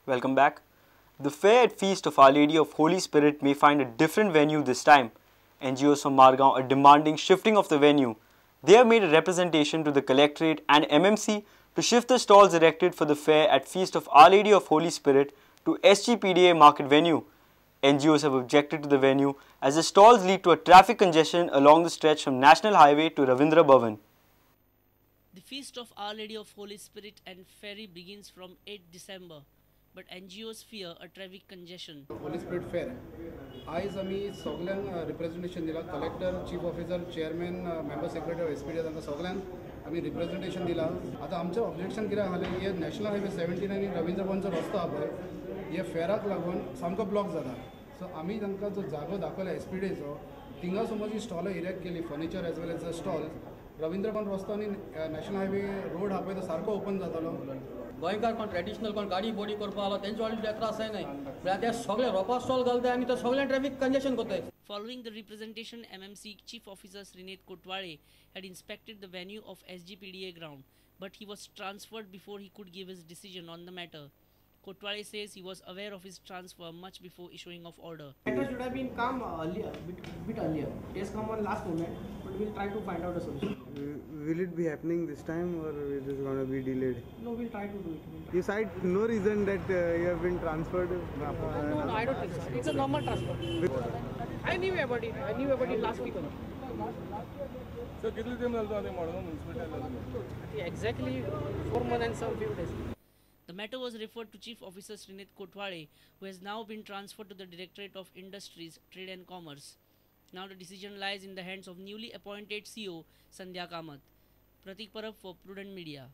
Welcome back. The fair at Feast of Our Lady of Holy Spirit may find a different venue this time. NGOs from Margaon are demanding shifting of the venue. They have made a representation to the Collectorate and MMC to shift the stalls erected for the fair at Feast of Our Lady of Holy Spirit to SGPDA market venue. NGOs have objected to the venue as the stalls lead to a traffic congestion along the stretch from National Highway to Ravindra Bhavan. The Feast of Our Lady of Holy Spirit and Ferry begins from 8 December, but NGOs fear a traffic congestion. Holy spirit fair आयज आमी सगळ्यांक representation दिला. Collector, chief officer, chairman, member secretary, SPD तांकां सगळ्यांक आमी representation दिला. आता आमचें ऑब्जेक्शन कित्याक जालें, हे नॅशनल हायवे 17 आनी रवींद्र भवनचो रस्तो आहा पळय, हे फेराक लागून सामको ब्लॉक जाला. सो आमी तांकां जो जागो दाखयला एसपीडीचो, थिंगा समज ही स्टॉलां इरेक्ट केली, furniture as well as the stall, Ravindra Bhavan रस्तो आनी नॅशनल हायवे रोड आहा पळय तो सारको ओपन जातालो. गोंयकार कोण ट्रेडिशनल कोण गाडी बोडी करपा आलो तेंचे वाली त्रास जायनाय, म्हळ्यार ते सगळे रोपा स्टॉल घालताय आनी ते सगळे ट्रॅफिक कंजेशन करताय. Following the representation, MMC Chief Officer Srinath Kotwale had inspected the venue of SGPDA ground, but he was transferred before he could give his decision on the matter. Kotwale says he was aware of his transfer much before issuing of order. Matter should have been come earlier, bit earlier. It has come on last moment, but we'll try to find out a solution. Will it be happening this time or it is going to be delayed? No, we'll try to do it. You cite no reason that you have been transferred? No, I don't think so. It's a normal transfer. I knew about it. I knew about it last week only. So, कितने दिन लगता है Madgaon municipal? Exactly 4 months and some few days. The matter was referred to Chief Officer Srinath Kotwale, who has now been transferred to the Directorate of Industries, Trade and Commerce. Now the decision lies in the hands of newly appointed CEO Sandhya Kamath. Pratik Parab for Prudent Media.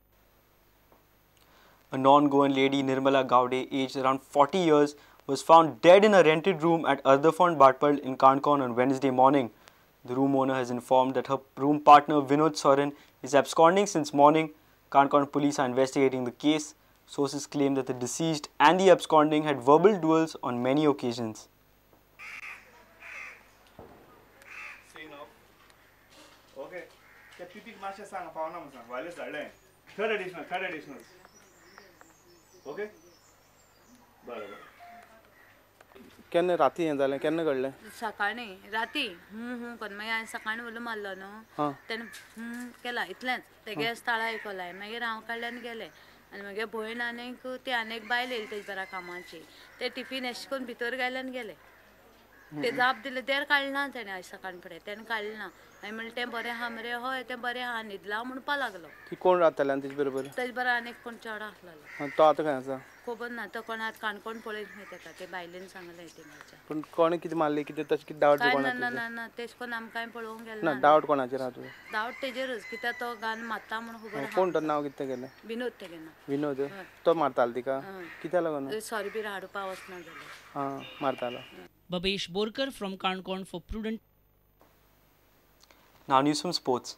A non-Goan lady, Nirmala Gowde, aged around 40 years, was found dead in a rented room at Ardhafond Bhatpal in Kankon on Wednesday morning. The room owner has informed that her room partner Vinod Soren is absconding since morning. Kankon police are investigating the case. Sources claim that the deceased and the absconding had verbal duels on many occasions. Okay. Pipi masha sang pauna musang. Wireless darle. Third additional. Okay. बरोबर. केन्ना राती हें जालें, केन्ना घडलें? सकाळी राती कोण मागीर हांवें सकाळी उलो मारलो न्हू, तेन्ना केला इतलेंच. तेगे स्थळ आयकलाय, मागीर हांव कडल्यान गेलें आनी मागीर भयण आनीक ती आनीक बायल येयली तेजे बरा कामाची, ते टिफीन एशें करून भितर घायल्यान गेले. ते जाप दिले, देर काडना तेणें आयज सकाळी फुडें, तेणें काडना. हांवें म्हणलें तें बरें आहा मरे, हय तें बरें आहा, न्हिदला म्हणपा लागलो. ती कोण रावताले तेजे बरोबर? तेजे बरा आनीक कोण चेडो आसलेलो. तो आतां खंय आसा? खबर ना, तो कोण आतां काणकोण पळयत खंय तेका, ते बायलेन सांगलें थिंगाच्या. पूण कोणें कितें मारलें, कितें तशें कितें डावट कोणाचेर? ना तेश कोन आमकां कांय पळोवंक गेलें ना. डावट कोणाचेर आहा तुवें? डावट तेजेरूच, कित्याक तो गान मारता म्हणून खबर आहा. कोण तो नांव कितें गेलें? विनोद तेगे नांव. विनोद? तो मारतालो तिका? कित्याक लागून? सॉरी बी हाडपा वचना जाल्यार. हां, मारतालो. Babesh Borkar from Kankon for Prudent. Now news from sports.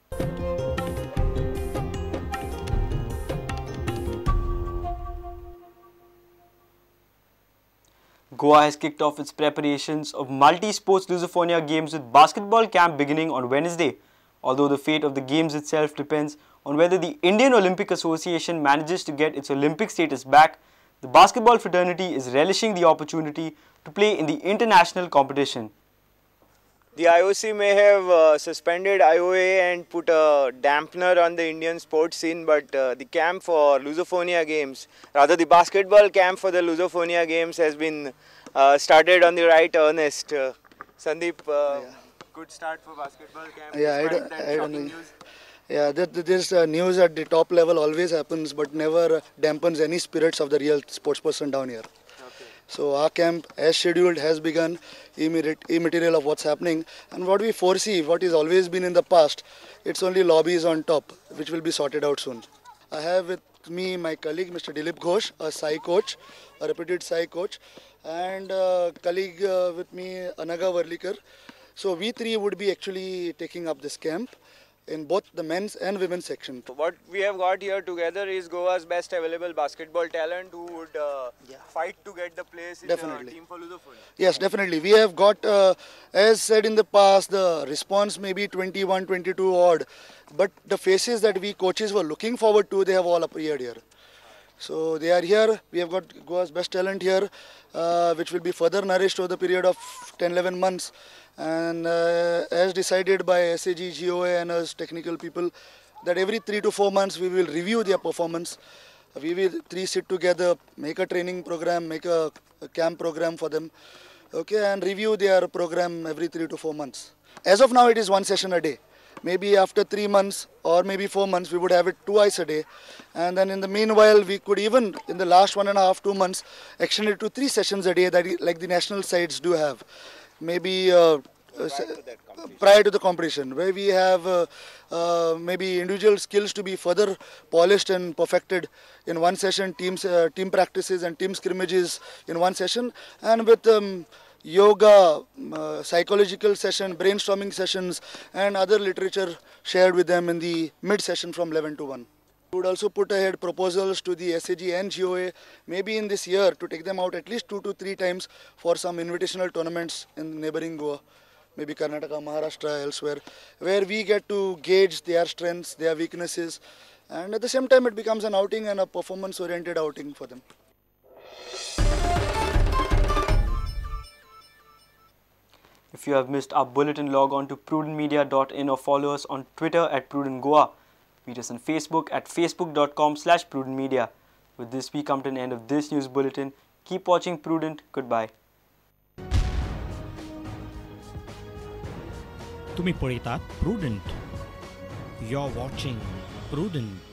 Goa has kicked off its preparations of multi-sports Lusophonia games with basketball camp beginning on Wednesday. Although the fate of the games itself depends on whether the Indian Olympic Association manages to get its Olympic status back, the basketball fraternity is relishing the opportunity to play in the international competition. The IOC may have suspended IOA and put a dampener on the Indian sports scene, but the camp for Lusophonia Games, rather the basketball camp for the Lusophonia Games has been started on the right earnest. Sandeep, good start for basketball camp. Yeah, I don't know. Yeah, this news at the top level always happens, but never dampens any spirits of the real sports person down here. So our camp, as scheduled, has begun, immaterial of what's happening. And what we foresee, what has always been in the past, it's only lobbies on top, which will be sorted out soon. I have with me my colleague, Mr. Dilip Ghosh, a Sai coach, a reputed Sai coach, and a colleague with me, Anaga Varlikar. So we three would be actually taking up this camp in both the men's and women's section. What we have got here together is Goa's best available basketball talent who would fight to get the place in the team for Lusophonia. Yes, definitely. We have got, as said in the past, the response may be 21, 22 odd, but the faces that we coaches were looking forward to, they have all appeared here. So they are here. We have got Goa's best talent here, which will be further nourished over the period of 10-11 months. And as decided by SAG, GOA and us technical people, that every 3 to 4 months we will review their performance. We will sit together, make a training program, make a camp program for them, okay, and review their program every 3 to 4 months. As of now, it is 1 session a day. Maybe after 3 months or maybe 4 months, we would have it twice a day. And then in the meanwhile, we could even, in the last 1.5 to 2 months, extend it to 3 sessions a day, that like the national sides do have. Maybe prior to the competition, where we have maybe individual skills to be further polished and perfected in 1 session, team practices and team scrimmages in 1 session, and with yoga, psychological session, brainstorming sessions and other literature shared with them in the mid-session from 11 to 1. We would also put ahead proposals to the SAG and GOA maybe in this year to take them out at least 2 to 3 times for some invitational tournaments in neighboring Goa, maybe Karnataka, Maharashtra, elsewhere, where we get to gauge their strengths, their weaknesses, and at the same time it becomes an outing and a performance-oriented outing for them. If you have missed our bulletin, log on to prudentmedia.in or follow us on Twitter at PrudentGoa. Meet us on Facebook at facebook.com/prudentmedia. With this, we come to an end of this news bulletin. Keep watching Prudent. Goodbye. तुम्ही पळयतात Prudent. You're watching Prudent.